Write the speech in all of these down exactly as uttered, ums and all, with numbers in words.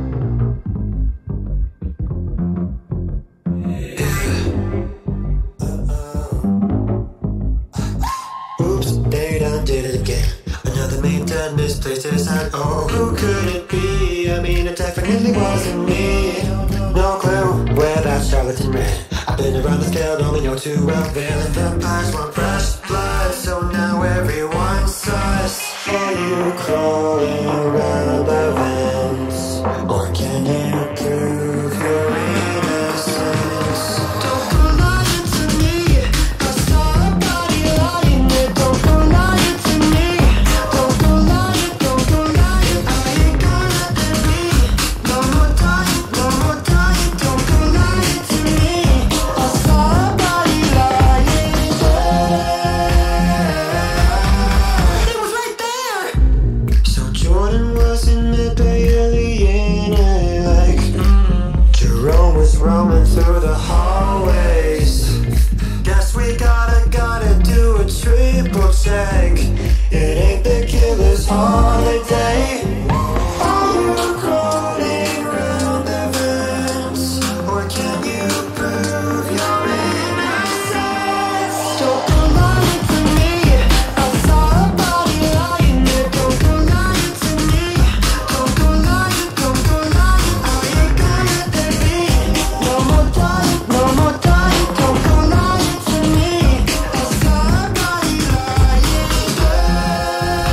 Oops, they done did it again. Another main done misplaced it aside. Oh, who could it be? I mean, it definitely wasn't me. No clue where that charlatan ran. I've been around the scale, only know too well. Veiling vampires want fresh blood, so now everyone's sus. Are you crawling around the vents? Or can you prove your innocence? Don't go lying to me. I saw a body lying there. Don't go lying to me. Don't go lying, don't go lying. I ain't gonna let there be no more dying, no more dying. Don't go lying to me. I saw a body lying there. It was right there. So Jordan was in mid-bay Lyin, like Jerome was roaming through the hallways. Guess we gotta, gotta do a triple check. It ain't the killer's holiday. Are you crawling around the vents? Or can you prove your innocence? Don't go lying to me. I saw a body lying there. Don't go lying to me. Don't go lying, don't go lying. I ain't gonna let there be no more dying, no more dying. Don't go lying to me. I saw a body lying there.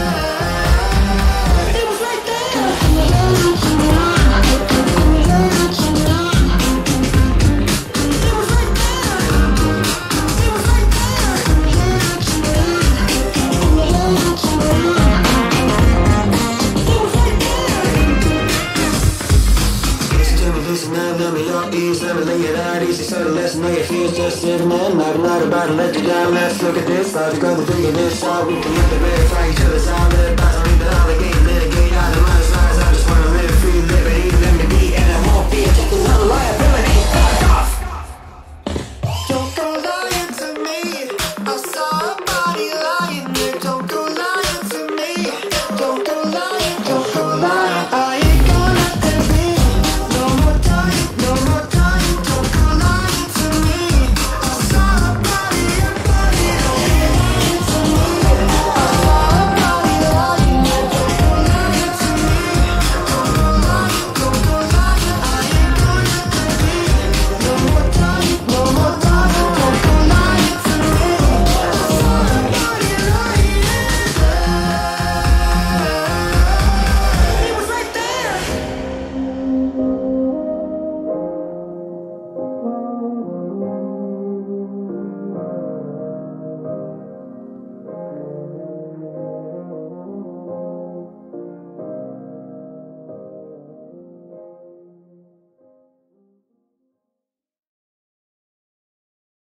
It was right there. It was right there. It was right Listen to me, listen up, let me your ease, let me lay it out easy so the less know your fears just sitting in. Not, not about to let you down, let's look at this. Logical, the thing of this, all we can look at verify each other's all about.